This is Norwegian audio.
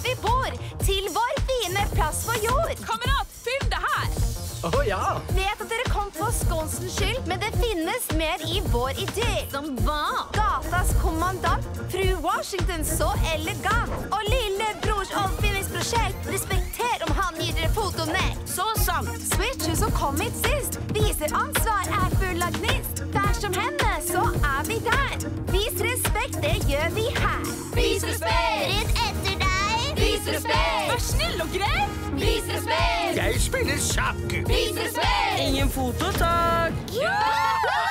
vi bor, til vår fine plass på jord. Kamerat, film det her! Ja. Vet at dere kom for skånsens skyld, men det finnes mer i vår idé. Som hva? Gatas kommandant, fru Washington så elegant. Og lillebrors oppfinningsprosjekt, respekter om han gir dere fotonekt. Så sant! Switches og kom hit sist, viser ansvar, er full av gnist. Vær som henne, så er vi der. Vis respekt, det gjør vi her. Vis respekt! Rett etter deg. Vis respekt! Vær snill og grei! Vis respekt. Jeg spiller sjakk. Vis respekt. Ingen fototak! Ja!